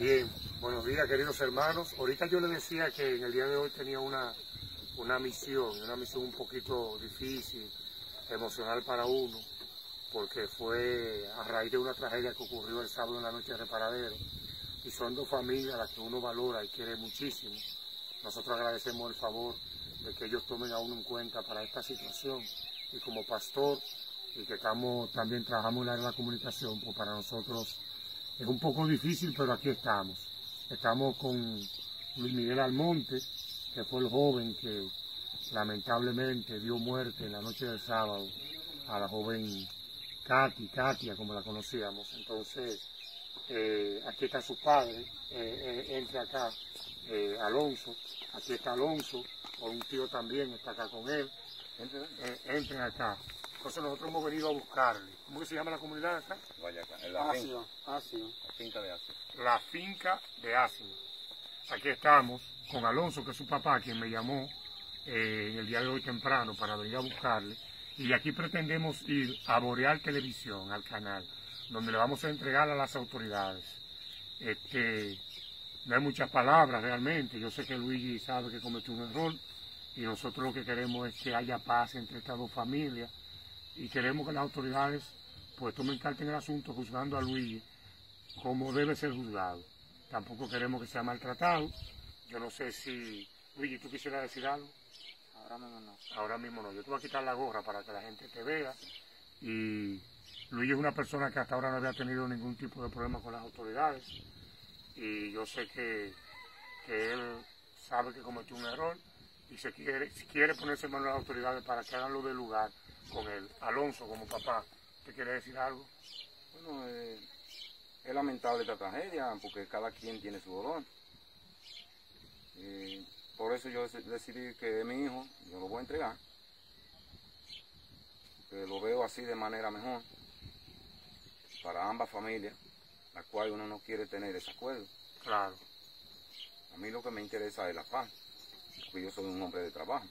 Bien, buenos días queridos hermanos. Ahorita yo les decía que en el día de hoy tenía una misión un poquito difícil, emocional para uno, porque fue a raíz de una tragedia que ocurrió el sábado en la noche de Reparadero, y son dos familias a las que uno valora y quiere muchísimo. Nosotros agradecemos el favor de que ellos tomen a uno en cuenta para esta situación, y como pastor, y que también trabajamos en la área de la comunicación, pues para nosotros es un poco difícil, pero aquí estamos. Estamos con Luis Miguel Almonte, que fue el joven que lamentablemente dio muerte en la noche del sábado a la joven Katia, como la conocíamos. Entonces, aquí está su padre, entre acá, Alonso, aquí está Alonso, o un tío también está acá con él. Entren acá. Entonces nosotros hemos venido a buscarle. ¿Cómo que se llama la comunidad acá? Ácido. La finca de Ácido. La finca de Ácido. Aquí estamos con Alonso, que es su papá, quien me llamó en el día de hoy temprano para venir a buscarle. Y de aquí pretendemos ir a Boreal Televisión, al canal, donde le vamos a entregar a las autoridades. No hay muchas palabras realmente. Yo sé que Luigi sabe que cometió un error y nosotros lo que queremos es que haya paz entre estas dos familias. Y queremos que las autoridades pues tomen carta en el asunto juzgando a Luigi como debe ser juzgado. Tampoco queremos que sea maltratado. Yo no sé si... Luigi, ¿tú quisieras decir algo? Ahora mismo no. Ahora mismo no. Yo te voy a quitar la gorra para que la gente te vea. Y Luigi es una persona que hasta ahora no había tenido ningún tipo de problema con las autoridades. Y yo sé que él sabe que cometió un error y si quiere ponerse en manos de las autoridades para que hagan lo del lugar con él. Alonso, como papá, ¿te quiere decir algo? Bueno, es lamentable esta tragedia porque cada quien tiene su dolor. Por eso yo decidí que es mi hijo, yo lo voy a entregar. Porque lo veo así de manera mejor para ambas familias, la cual uno no quiere tener desacuerdo. Claro. A mí lo que me interesa es la paz, porque yo soy un hombre de trabajo.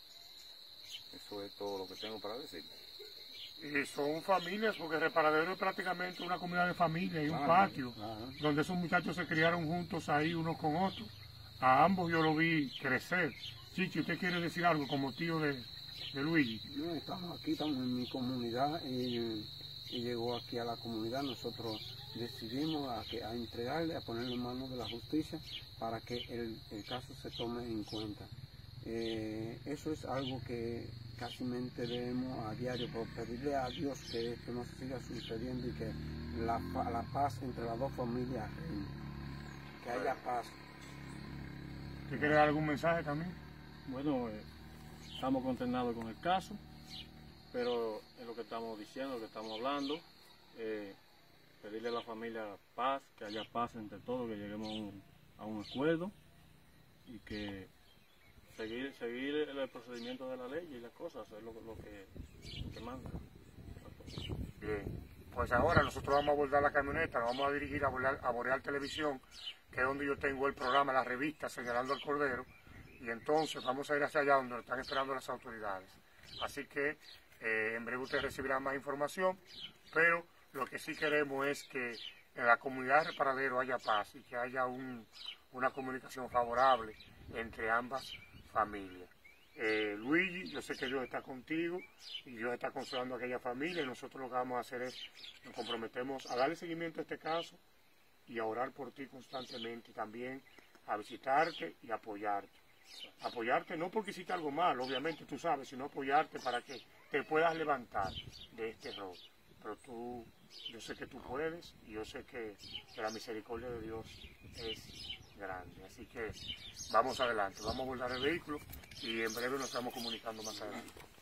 Eso es todo lo que tengo para decir. Y son familias, porque Reparadero es prácticamente una comunidad de familia y un patio, donde esos muchachos se criaron juntos ahí unos con otros. A ambos yo lo vi crecer. Chichi, ¿usted quiere decir algo como tío de Luigi? No, estamos en mi comunidad y llegó aquí a la comunidad. Nosotros decidimos a entregarle, a ponerle en manos de la justicia para que el caso se tome en cuenta. Eso es algo que casi debemos a diario, por pedirle a Dios que esto no siga sucediendo y que la paz entre las dos familias, que haya paz. ¿Te quiere dar algún mensaje también? Bueno, estamos consternados con el caso, pero es lo que estamos diciendo, lo que estamos hablando, pedirle a la familia paz, que haya paz entre todos, que lleguemos a un acuerdo y que seguir el procedimiento de la ley y las cosas, es lo que manda. Bien, pues ahora nosotros vamos a abordar la camioneta, nos vamos a dirigir a Boreal Televisión, que es donde yo tengo el programa, la revista Señalando al Cordero, y entonces vamos a ir hacia allá donde nos están esperando las autoridades. Así que en breve ustedes recibirán más información, pero lo que sí queremos es que en la comunidad de Reparadero haya paz y que haya una comunicación favorable entre ambas familias. Luigi, yo sé que Dios está contigo y Dios está consolando a aquella familia, y nosotros lo que vamos a hacer es nos comprometemos a darle seguimiento a este caso y a orar por ti constantemente, y también a visitarte y apoyarte. Apoyarte no porque hiciste algo mal, obviamente tú sabes, sino apoyarte para que te puedas levantar de este error. Pero yo sé que tú puedes, y yo sé que la misericordia de Dios es grande. Así que vamos adelante, vamos a abordar el vehículo y en breve nos estamos comunicando más adelante.